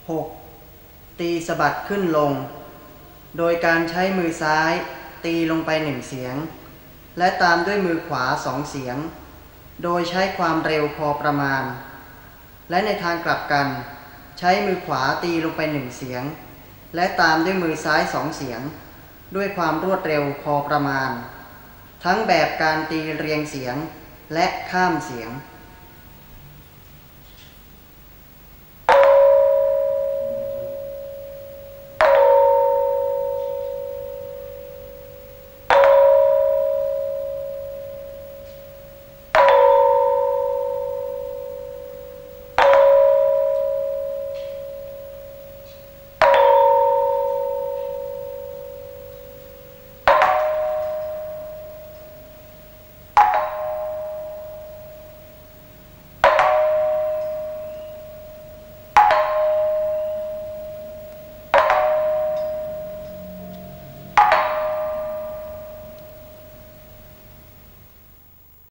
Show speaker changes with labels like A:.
A: 6. ตีสะบัดขึ้นลงโดยการใช้มือซ้ายตีลงไป1 เสียงและตามด้วยมือขวา2 เสียงโดยใช้ความเร็วพอประมาณและในทางกลับกันใช้มือขวาตีลงไป1 เสียงและตามด้วยมือซ้าย2 เสียงด้วยความรวดเร็วพอประมาณทั้งแบบการตีเรียงเสียงและข้ามเสียง